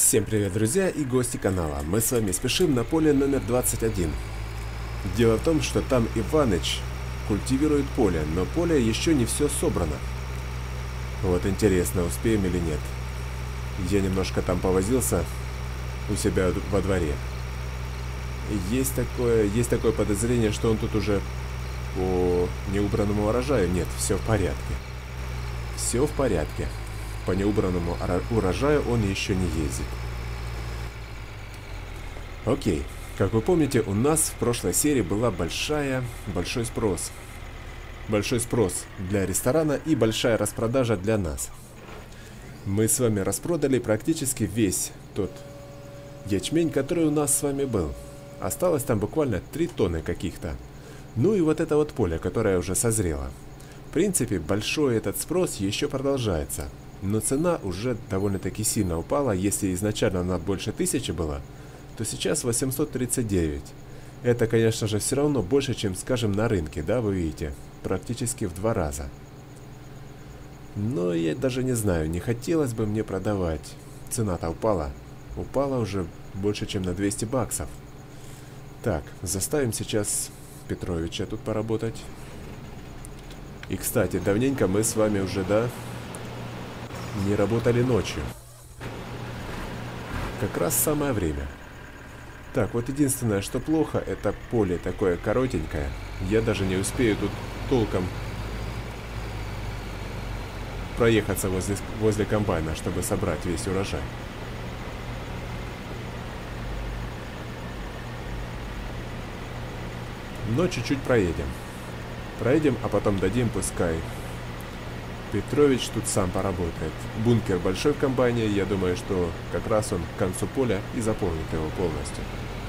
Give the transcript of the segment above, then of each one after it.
Всем привет, друзья и гости канала. Мы с вами спешим на поле номер 21. Дело в том, что там Иваныч культивирует поле, но поле еще не все собрано. Вот интересно, успеем или нет. Я немножко там повозился у себя во дворе. Есть такое подозрение, что он тут уже по неубранному урожаю. Нет, все в порядке. Все в порядке. По неубранному урожаю он еще не ездит. Окей. Как вы помните, у нас в прошлой серии была большой спрос. Большой спрос для ресторана и большая распродажа для нас. Мы с вами распродали практически весь тот ячмень, который у нас с вами был. Осталось там буквально 3 тонны каких-то. Ну и вот это вот поле, которое уже созрело. В принципе, большой этот спрос еще продолжается. Но цена уже довольно-таки сильно упала. Если изначально она больше 1000 была, то сейчас 839. Это, конечно же, все равно больше, чем, скажем, на рынке, да, вы видите? Практически в 2 раза. Но я даже не знаю, не хотелось бы мне продавать. Цена-то упала. Упала уже больше, чем на 200 баксов. Так, заставим сейчас Петровича тут поработать. И, кстати, давненько мы с вами уже, да, не работали ночью. Как раз самое время. Так, вот единственное, что плохо, это поле такое коротенькое. Я даже не успею тут толком проехаться возле комбайна, чтобы собрать весь урожай. Но чуть-чуть проедем. Проедем, а потом дадим, пускай Петрович тут сам поработает. Бункер большой в комбайне, я думаю, что как раз он к концу поля и заполнит его полностью.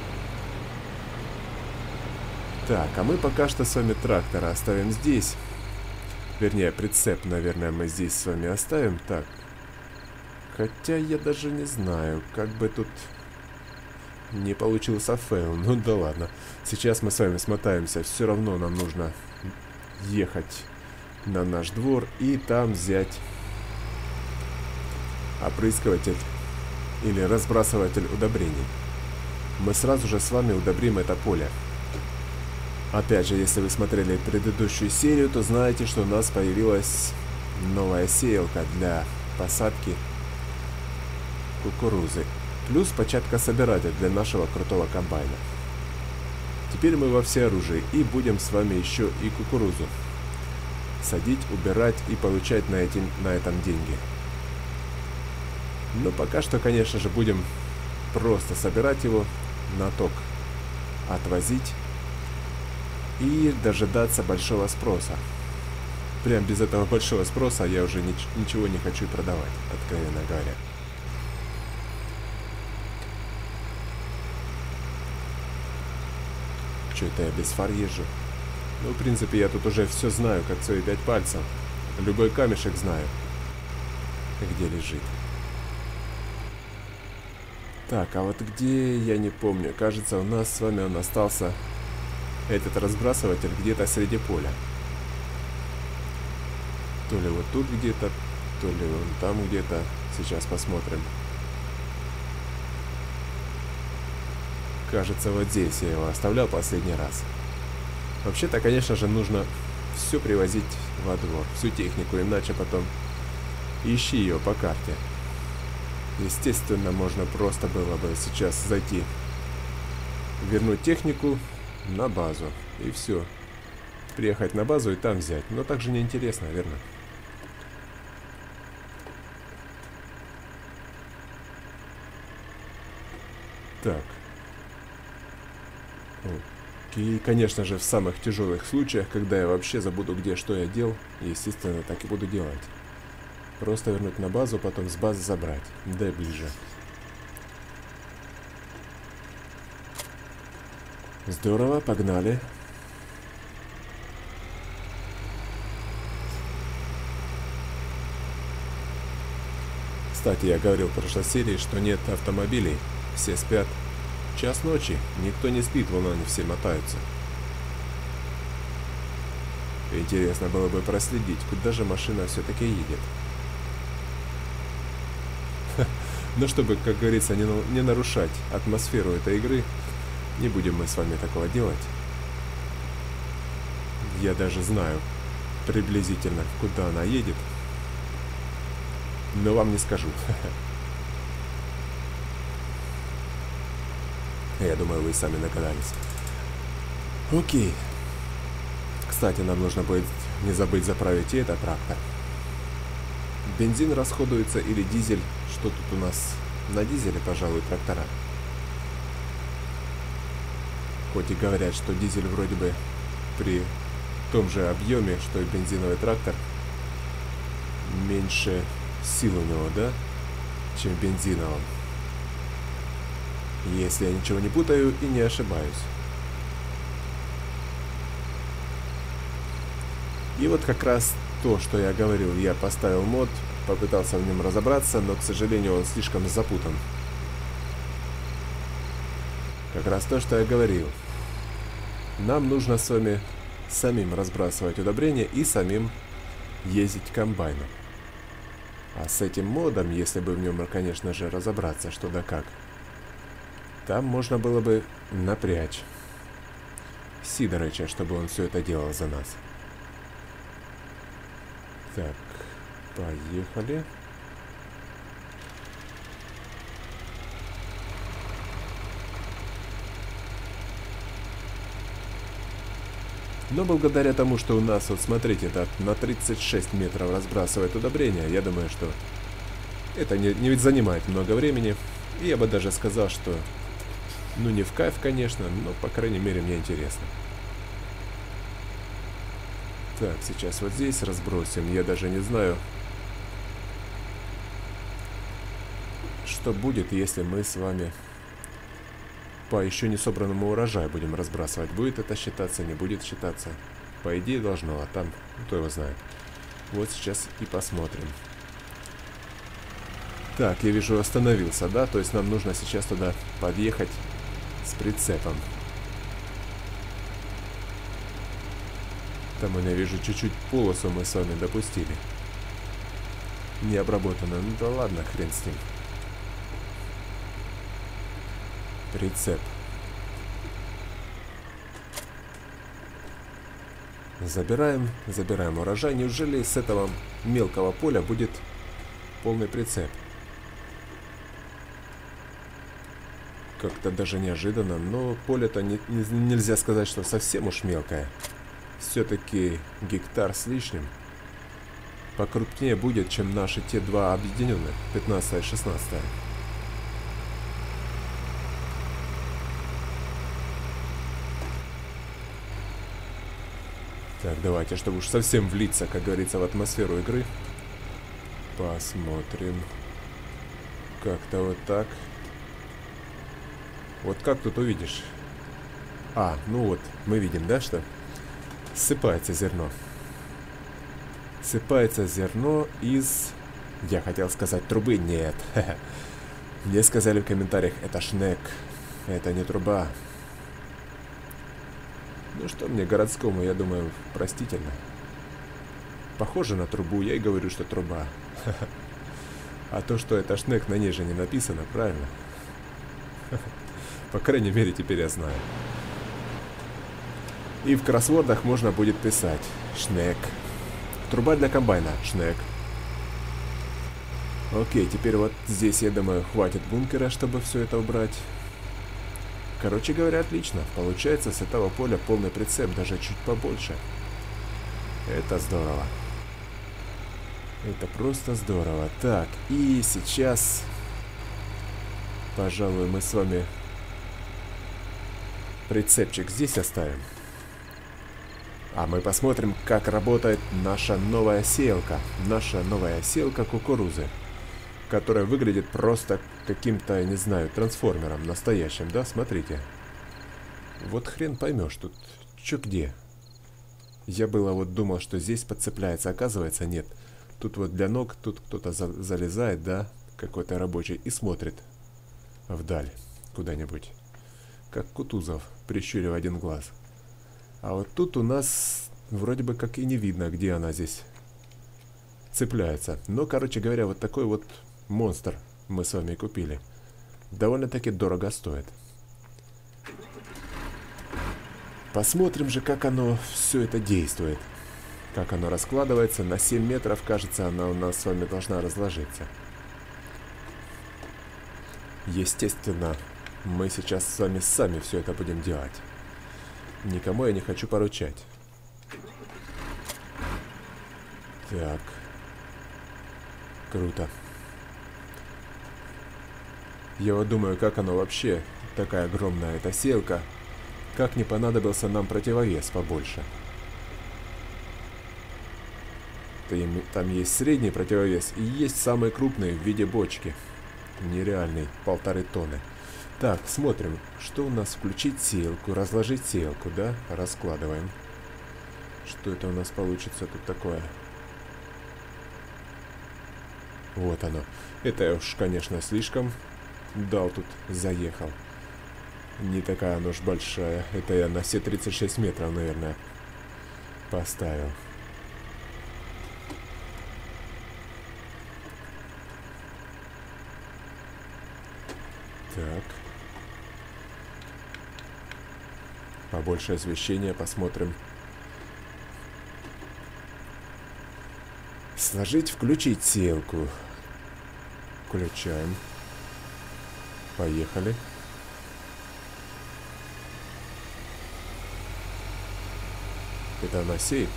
Так, а мы пока что с вами трактора оставим здесь. Вернее, прицеп, наверное, мы здесь с вами оставим. Так. Хотя я даже не знаю, как бы тут не получился фейл. Ну да ладно. Сейчас мы с вами смотаемся. Все равно нам нужно ехать на наш двор и там взять опрыскиватель или разбрасыватель удобрений. Мы сразу же с вами удобрим это поле. Опять же, если вы смотрели предыдущую серию, то знаете, что у нас появилась новая сеялка для посадки кукурузы. Плюс початкособиратель для нашего крутого комбайна. Теперь мы во всеоружии и будем с вами еще и кукурузу садить, убирать и получать на этом деньги. Но пока что, конечно же, будем просто собирать его, на ток отвозить и дожидаться большого спроса. Прям без этого большого спроса я уже ничего не хочу продавать, откровенно говоря. Что это я без фар езжу? Ну, в принципе, я тут уже все знаю, как свои 5 пальцев. Любой камешек знаю, где лежит. Так, а вот где, я не помню. Кажется, у нас с вами он остался, этот разбрасыватель, где-то среди поля. То ли вот тут где-то, то ли вон там где-то. Сейчас посмотрим. Кажется, вот здесь я его оставлял последний раз. Вообще-то, конечно же, нужно все привозить во двор, всю технику, иначе потом ищи ее по карте. Естественно, можно просто было бы сейчас зайти, вернуть технику на базу, и все. Приехать на базу и там взять. Но так же неинтересно, верно? Так. И, конечно же, в самых тяжелых случаях, когда я вообще забуду, где что я делал, естественно, так и буду делать. Просто вернуть на базу, потом с базы забрать. Да и ближе. Здорово, погнали. Кстати, я говорил в прошлой серии, что нет автомобилей, все спят. Час ночи, никто не спит, вон они все мотаются. Интересно было бы проследить, куда же машина все-таки едет. Но чтобы, как говорится, не нарушать атмосферу этой игры, не будем мы с вами такого делать. Я даже знаю приблизительно, куда она едет, но вам не скажу. Я думаю, вы сами догадались. Окей. Кстати, нам нужно будет не забыть заправить и этот трактор. Бензин расходуется или дизель? Что тут у нас? На дизеле, пожалуй, трактора. Хоть и говорят, что дизель вроде бы при том же объеме, что и бензиновый трактор, меньше сил у него, да, чем в бензиновом. Если я ничего не путаю и не ошибаюсь. И вот как раз то, что я говорил, я поставил мод, попытался в нем разобраться, но, к сожалению, он слишком запутан. Как раз то, что я говорил. Нам нужно с вами самим разбрасывать удобрения и самим ездить комбайном. А с этим модом, если бы в нем, конечно же, разобраться, что да как, там можно было бы напрячь Сидорыча, чтобы он все это делал за нас. Так, поехали. Но благодаря тому, что у нас, вот смотрите, это на 36 метров разбрасывает удобрения, я думаю, что это не занимает много времени. И я бы даже сказал, что, ну, не в кайф, конечно, но, по крайней мере, мне интересно. Так, сейчас вот здесь разбросим. Я даже не знаю, что будет, если мы с вами по еще не собранному урожаю будем разбрасывать. Будет это считаться, не будет считаться. По идее должно, а там кто его знает. Вот сейчас и посмотрим. Так, я вижу, остановился, да? То есть нам нужно сейчас туда подъехать с прицепом. Там я вижу, чуть-чуть полосу мы с вами допустили. Не обработано. Ну да ладно, хрен с ним. Прицеп. Забираем урожай. Неужели с этого мелкого поля будет полный прицеп? Как-то даже неожиданно, но поле-то нельзя сказать, что совсем уж мелкое. Все-таки гектар с лишним. Покрупнее будет, чем наши те два объединенных, 15 и 16. Так, давайте, чтобы уж совсем влиться, как говорится, в атмосферу игры. Посмотрим. Как-то вот так. Вот как тут увидишь? А, ну вот, мы видим, да, что ссыпается зерно. Ссыпается зерно из... Я хотел сказать трубы, нет. Мне сказали в комментариях, это шнек. Это не труба. Ну что мне, городскому, я думаю, простительно. Похоже на трубу, я и говорю, что труба. А то, что это шнек, на ней же не написано, правильно? По крайней мере, теперь я знаю. И в кроссвордах можно будет писать шнек. Труба для комбайна, шнек. Окей, теперь вот здесь, я думаю, хватит бункера, чтобы все это убрать. Короче говоря, отлично. Получается с этого поля полный прицеп, даже чуть побольше. Это здорово. Это просто здорово. Так, и сейчас, пожалуй, мы с вами прицепчик здесь оставим. А мы посмотрим, как работает наша новая сеялка. Наша новая сеялка кукурузы, которая выглядит просто каким-то, не знаю, трансформером настоящим, да? Смотрите. Вот хрен поймешь тут, чё где. Я было вот думал, что здесь подцепляется, оказывается нет. Тут вот для ног, тут кто-то залезает, да, какой-то рабочий, и смотрит вдаль, куда-нибудь. Как Кутузов, прищурив один глаз. А вот тут у нас вроде бы как и не видно, где она здесь цепляется. Но, короче говоря, вот такой вот монстр мы с вами купили. Довольно-таки дорого стоит. Посмотрим же, как оно все это действует. Как оно раскладывается. На 7 метров, кажется, она у нас с вами должна разложиться. Естественно, мы сейчас с вами сами все это будем делать. Никому я не хочу поручать. Так. Круто. Я вот думаю, как оно вообще, такая огромная эта сеялка, как не понадобился нам противовес побольше. Там есть средний противовес и есть самый крупный в виде бочки. Нереальный, 1,5 тонны. Так, смотрим, что у нас. Включить сеялку, разложить сеялку, да? Раскладываем. Что это у нас получится тут такое? Вот оно. Это уж, конечно, слишком дал тут, заехал. Не такая она уж большая. Это я на все 36 метров, наверное, поставил. Так. Побольше освещения, посмотрим. Сложить, включить сеялку. Включаем. Поехали. Это она сеет?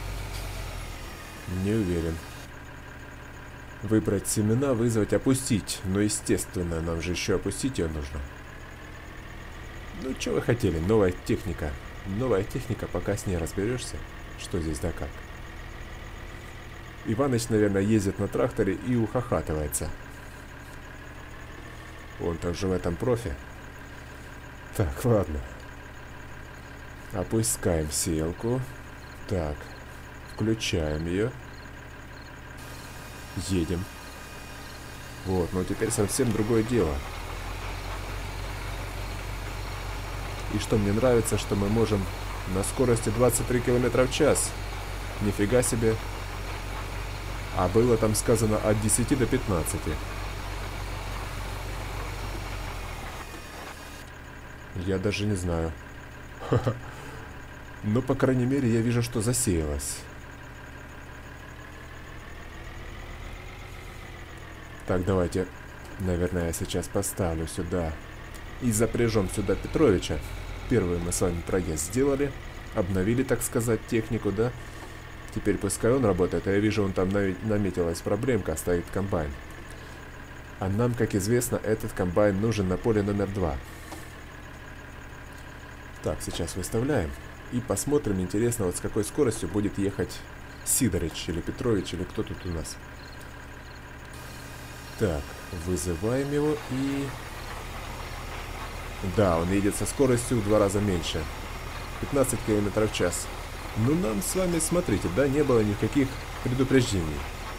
Не уверен. Выбрать семена, вызвать, опустить. Но естественно, нам же еще опустить ее нужно. Ну, что вы хотели? Новая техника. Новая техника, пока с ней разберешься, что здесь да как. Иваныч, наверное, ездит на тракторе и ухахатывается. Он тоже в этом профи. Так, ладно. Опускаем сеялку. Так, включаем ее. Едем. Вот, но теперь совсем другое дело. И что мне нравится, что мы можем на скорости 23 км в час. Нифига себе. А было там сказано от 10 до 15. Я даже не знаю. Но, по крайней мере, я вижу, что засеялось. Так, давайте, наверное, я сейчас поставлю сюда и запряжем сюда Петровича. Первый мы с вами проезд сделали. Обновили, так сказать, технику, да? Теперь пускай он работает. А я вижу, он там наметилась проблемка, стоит комбайн. А нам, как известно, этот комбайн нужен на поле номер 2. Так, сейчас выставляем. И посмотрим, интересно, вот с какой скоростью будет ехать Сидорыч или Петрович, или кто тут у нас. Так, вызываем его и... Да, он едет со скоростью в 2 раза меньше. 15 км в час. Ну, нам с вами, смотрите, да, не было никаких предупреждений.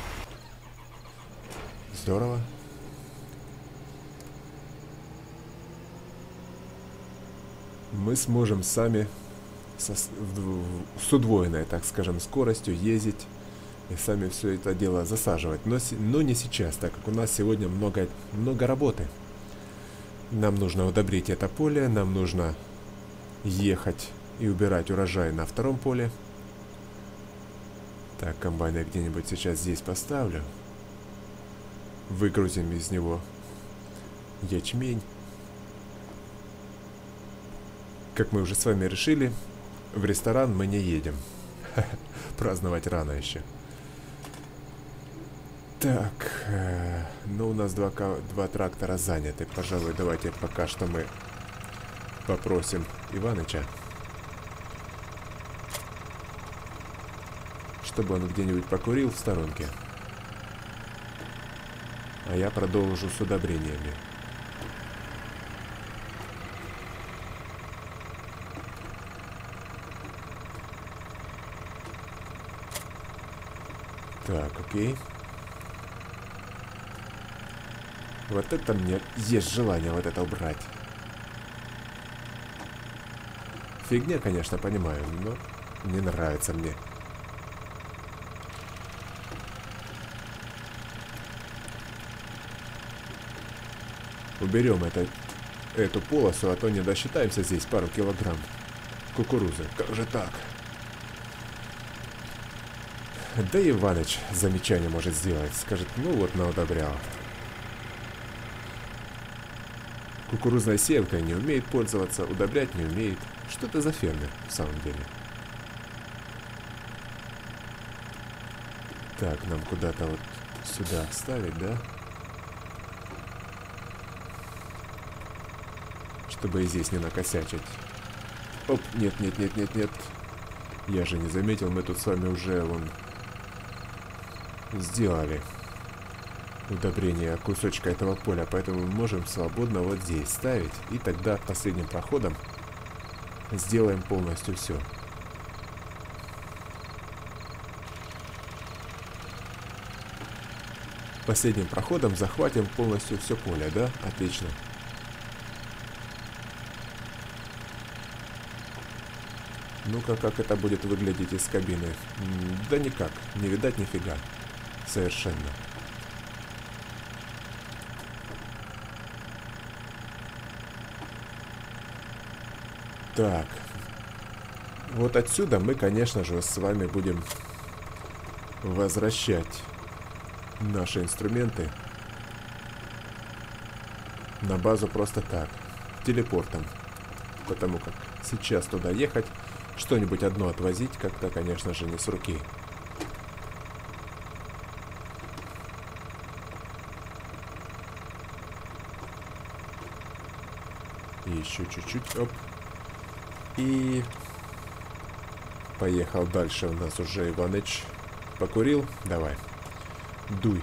Здорово. Мы сможем сами с удвоенной, так скажем, скоростью ездить и сами все это дело засаживать. Но не сейчас, так как у нас сегодня много работы. Нам нужно удобрить это поле, нам нужно ехать и убирать урожай на втором поле. Так, комбайн я где-нибудь сейчас здесь поставлю. Выгрузим из него ячмень. Как мы уже с вами решили, в ресторан мы не едем. Праздновать рано еще. Так, ну у нас два трактора заняты. Пожалуй, давайте пока что мы попросим Иваныча, чтобы он где-нибудь покурил в сторонке. А я продолжу с удобрениями. Так, окей. Вот это мне есть желание вот это убрать. Фигня, конечно, понимаю, но не нравится мне. уберем эту полосу, а то не досчитаемся здесь пару килограмм кукурузы. Как же так? Да и Иваныч замечание может сделать. Скажет, ну вот наудобрял. Кукурузной сеялкой не умеет пользоваться, удобрять не умеет. Что это за фермер в самом деле? Так, нам куда-то вот сюда ставить, да? Чтобы и здесь не накосячить. Оп, нет, нет, нет, нет, нет. Я же не заметил, мы тут с вами уже вон сделали удобрение кусочка этого поля, поэтому мы можем свободно вот здесь ставить. И тогда последним проходом сделаем полностью все. Последним проходом захватим полностью все поле, да? Отлично. Ну-ка, как это будет выглядеть из кабины? Да никак, не видать нифига. Совершенно. Так. Вот отсюда мы, конечно же, с вами будем возвращать наши инструменты на базу просто так, телепортом. Потому как сейчас туда ехать, что-нибудь одно отвозить как-то, конечно же, не с руки. И еще чуть-чуть, оп. И поехал дальше. У нас уже Иваныч покурил. Давай, дуй.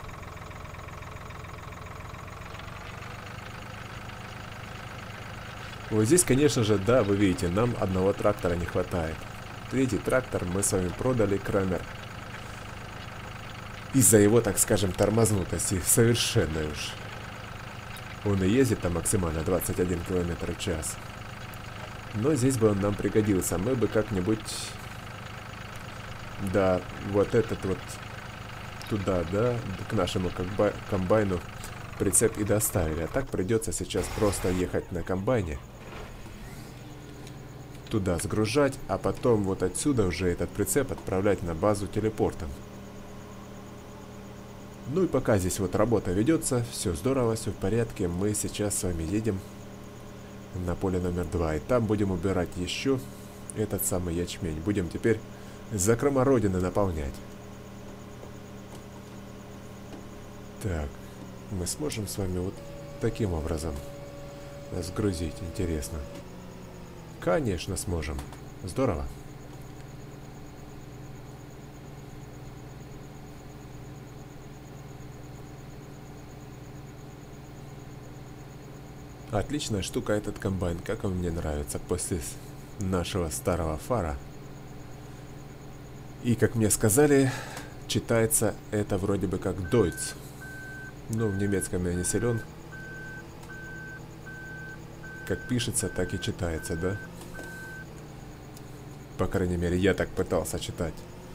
Вот здесь, конечно же, да, вы видите, нам одного трактора не хватает. Третий трактор мы с вами продали Крамер. Из-за его, так скажем, тормознутости. Совершенно уж. Он и ездит там максимально 21 км в час. Но здесь бы он нам пригодился. Мы бы как-нибудь... Да, вот этот вот... Туда, да, к нашему комбайну прицеп и доставили. А так придется сейчас просто ехать на комбайне. Туда сгружать, а потом вот отсюда уже этот прицеп отправлять на базу телепортом. Ну и пока здесь вот работа ведется, все здорово, все в порядке. Мы сейчас с вами едем на поле номер 2. И там будем убирать еще этот самый ячмень. Будем теперь закрома родины наполнять. Так, мы сможем с вами вот таким образом сгрузить, интересно. Конечно, сможем. Здорово. Отличная штука этот комбайн, как он мне нравится после нашего старого фара. И как мне сказали, читается это вроде бы как Deutz. Ну, в немецком я не силен. Как пишется, так и читается, да? По крайней мере, я так пытался читать.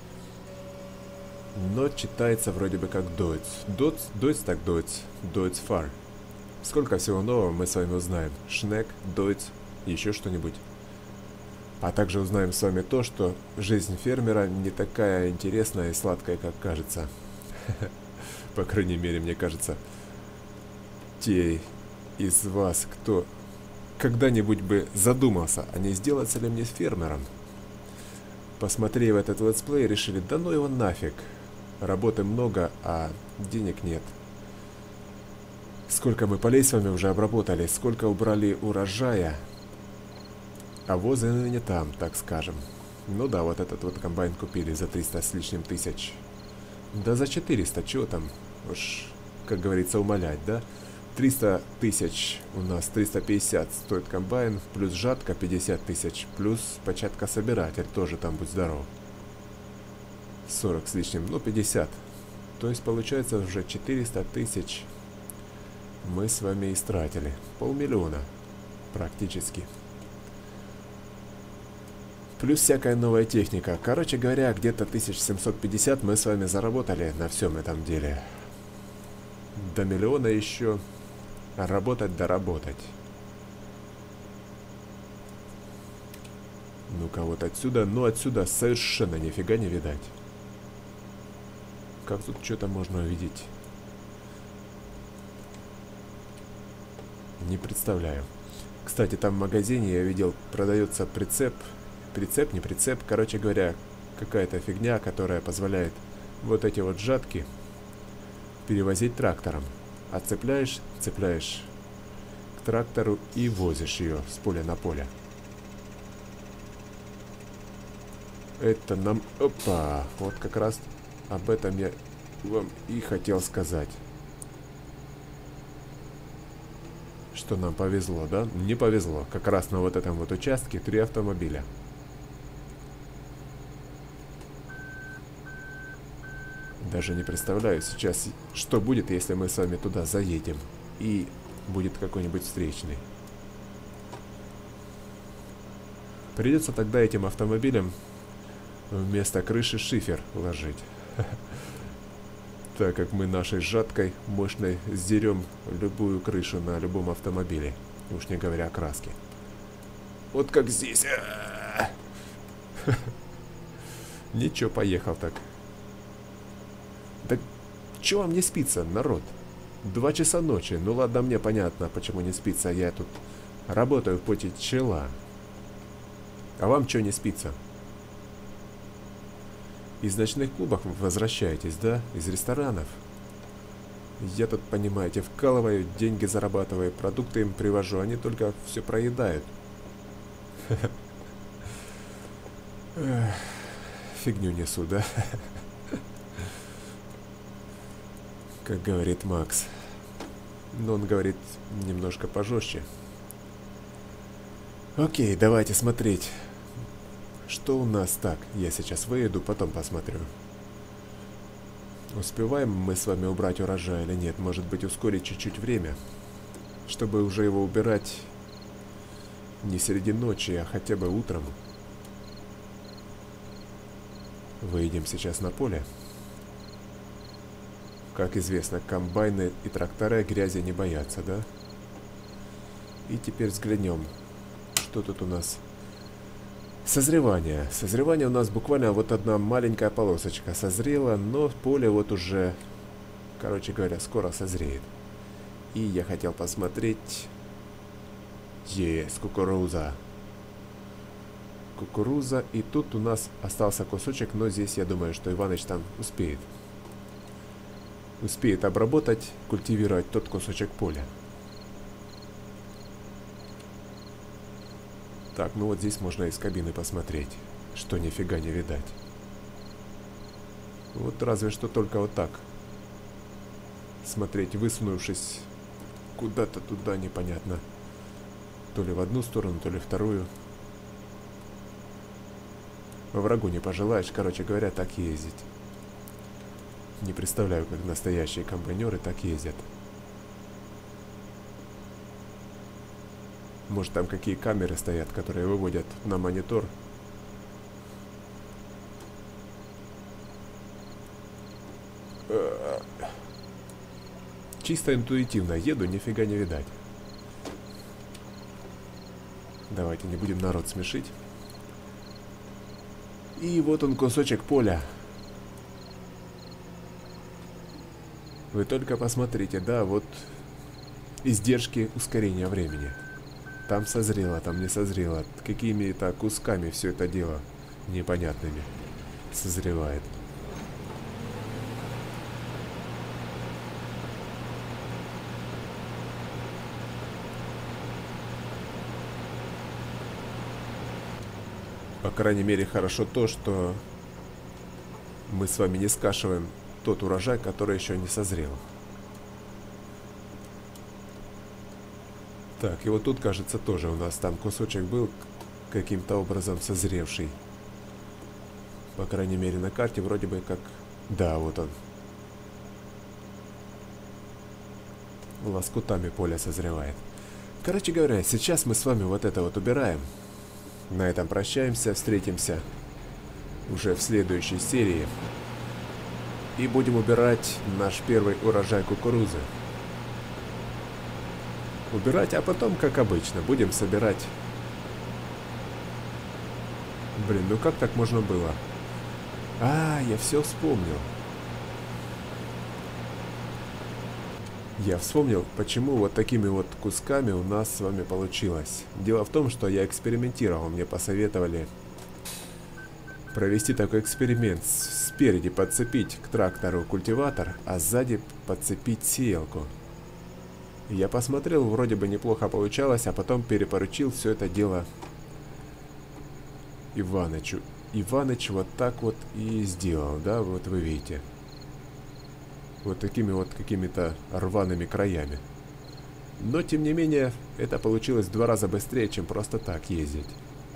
Но читается вроде бы как Deutz. Deutz так Deutz. Deutz Fahr. Сколько всего нового мы с вами узнаем. Шнек, Deutz, еще что-нибудь. А также узнаем с вами то, что жизнь фермера не такая интересная и сладкая, как кажется. По крайней мере, мне кажется, те из вас, кто когда-нибудь бы задумался, а не сделаться ли мне фермером, посмотрев этот летсплей, решили, да ну его нафиг. Работы много, а денег нет. Сколько мы полей с вами уже обработали, сколько убрали урожая, а возы не там, так скажем. Ну да, вот этот вот комбайн купили за 300 с лишним тысяч. Да за 400, чего там, уж, как говорится, умолять, да? 300 тысяч у нас, 350 стоит комбайн, плюс жатка 50 тысяч, плюс початкособиратель, тоже там будь здоров. 40 с лишним, ну 50. То есть получается уже 400 тысяч мы с вами истратили. 500 000 практически. Плюс всякая новая техника. Короче говоря, где-то 1750 мы с вами заработали на всем этом деле. До 1 000 000 еще А работать да работать. Ну-ка вот отсюда, ну отсюда совершенно нифига не видать. Как тут что-то можно увидеть? Не представляю. Кстати, там в магазине я видел, продается прицеп. Прицеп, не прицеп. Короче говоря, какая-то фигня, которая позволяет вот эти вот жатки перевозить трактором. Отцепляешь, цепляешь к трактору и возишь ее с поля на поле. Это нам... Опа! Вот как раз об этом я вам и хотел сказать. Что нам повезло, да? Не повезло. Как раз на вот этом вот участке 3 автомобиля. Даже не представляю сейчас, что будет, если мы с вами туда заедем. И будет какой-нибудь встречный. Придется тогда этим автомобилям вместо крыши шифер ложить. Так как мы нашей жаткой мощной сдерем любую крышу на любом автомобиле. Уж не говоря о краске. Вот как здесь. Ничего, поехал так. Да чё вам не спится, народ? 2 часа ночи. Ну ладно, мне понятно, почему не спится. Я тут работаю в поте чела. А вам чё не спится? Из ночных клубов вы возвращаетесь, да? Из ресторанов. Я тут, понимаете, вкалываю, деньги зарабатываю, продукты им привожу, они только все проедают. Фигню несу, да? Как говорит Макс. Но он говорит немножко пожестче. Окей, давайте смотреть. Что у нас так? Я сейчас выеду, потом посмотрю. Успеваем мы с вами убрать урожай или нет? Может быть, ускорить чуть-чуть время, чтобы уже его убирать не среди ночи, а хотя бы утром. Выйдем сейчас на поле. Как известно, комбайны и трактора грязи не боятся, да? И теперь взглянем, что тут у нас. Созревание. Созревание у нас буквально вот одна маленькая полосочка созрела, но поле вот уже, короче говоря, скоро созреет. И я хотел посмотреть... Есть кукуруза. Кукуруза. И тут у нас остался кусочек, но здесь я думаю, что Иваныч там успеет. Успеет обработать, культивировать тот кусочек поля. Так, ну вот здесь можно из кабины посмотреть, что нифига не видать. Вот разве что только вот так. Смотреть, высунувшись куда-то туда, непонятно. То ли в одну сторону, то ли вторую. Врагу не пожелаешь, короче говоря, так ездить. Не представляю, как настоящие комбайнеры так ездят. Может, там какие камеры стоят, которые выводят на монитор. Чисто интуитивно еду, нифига не видать. Давайте не будем народ смешить. И вот он, кусочек поля. Вы только посмотрите, да, вот издержки ускорения времени. Там созрело, там не созрело. Какими-то кусками все это дело непонятными созревает. По крайней мере, хорошо то, что мы с вами не скашиваем тот урожай, который еще не созрел. Так, и вот тут, кажется, тоже у нас там кусочек был каким-то образом созревший. По крайней мере, на карте вроде бы как... Да, вот он. Лоскутами поле созревает. Короче говоря, сейчас мы с вами вот это вот убираем. На этом прощаемся, встретимся уже в следующей серии. И будем убирать наш первый урожай кукурузы. убирать, а потом, как обычно, будем собирать. Блин, ну как так можно было? А, я все вспомнил. Я вспомнил, почему вот такими вот кусками у нас с вами получилось. Дело в том, что я экспериментировал, мне посоветовали провести такой эксперимент. Спереди подцепить к трактору культиватор, а сзади подцепить сеялку. Я посмотрел, вроде бы неплохо получалось, а потом перепоручил все это дело Иванычу. Иваныч вот так вот и сделал, да, вот вы видите. Вот такими вот какими-то рваными краями. Но, тем не менее, это получилось в 2 раза быстрее, чем просто так ездить.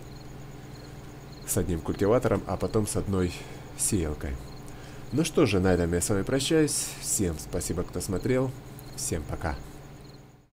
С одним культиватором, а потом с одной сеялкой. Ну что же, на этом я с вами прощаюсь. Всем спасибо, кто смотрел. Всем пока.